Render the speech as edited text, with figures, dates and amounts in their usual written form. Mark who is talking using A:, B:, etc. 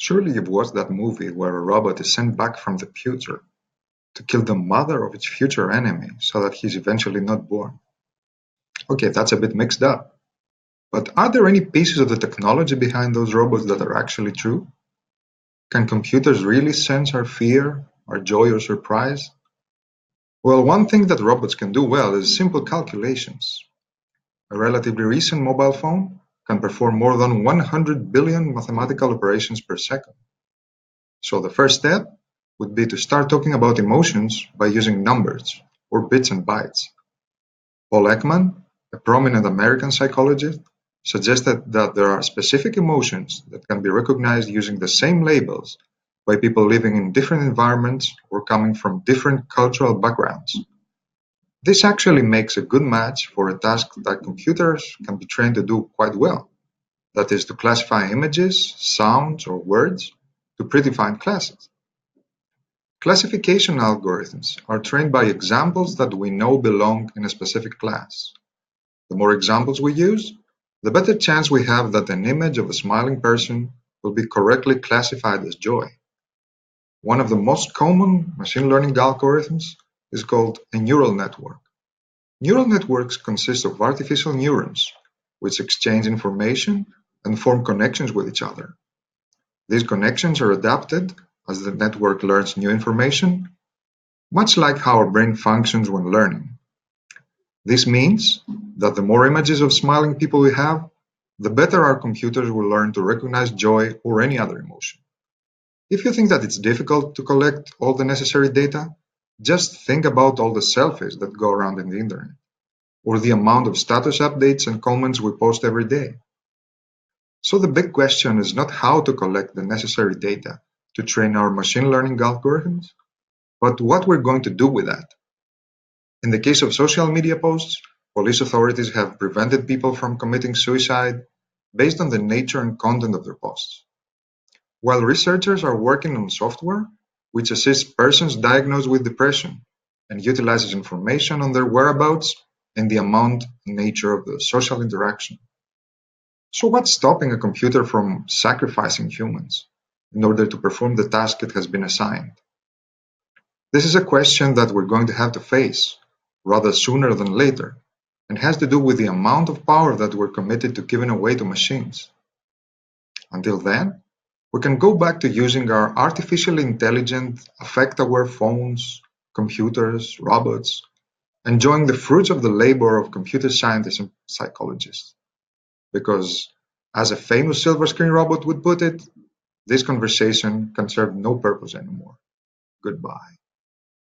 A: Surely you've watched that movie where a robot is sent back from the future to kill the mother of its future enemy so that he's eventually not born. Okay, that's a bit mixed up. But are there any pieces of the technology behind those robots that are actually true? Can computers really sense our fear, our joy or surprise? Well, one thing that robots can do well is simple calculations. A relatively recent mobile phone can perform more than 100 billion mathematical operations per second. So the first step would be to start talking about emotions by using numbers, or bits and bytes. Paul Ekman, a prominent American psychologist, suggested that there are specific emotions that can be recognized using the same labels by people living in different environments or coming from different cultural backgrounds. This actually makes a good match for a task that computers can be trained to do quite well, that is, to classify images, sounds, or words to predefined classes. Classification algorithms are trained by examples that we know belong in a specific class. The more examples we use, the better chance we have that an image of a smiling person will be correctly classified as joy. One of the most common machine learning algorithms is called a neural network. Neural networks consist of artificial neurons, which exchange information and form connections with each other. These connections are adapted as the network learns new information, much like how our brain functions when learning. This means that the more images of smiling people we have, the better our computers will learn to recognize joy or any other emotion. If you think that it's difficult to collect all the necessary data, just think about all the selfies that go around in the internet, or the amount of status updates and comments we post every day. So the big question is not how to collect the necessary data to train our machine learning algorithms, but what we're going to do with that. In the case of social media posts, police authorities have prevented people from committing suicide based on the nature and content of their posts, while researchers are working on software which assists persons diagnosed with depression and utilizes information on their whereabouts and the amount and nature of the social interaction. So what's stopping a computer from sacrificing humans in order to perform the task it has been assigned? This is a question that we're going to have to face rather sooner than later, and has to do with the amount of power that we're committed to giving away to machines. Until then, we can go back to using our artificially intelligent, affect-aware phones, computers, robots, enjoying the fruits of the labor of computer scientists and psychologists. Because, as a famous silver screen robot would put it, this conversation can serve no purpose anymore. Goodbye.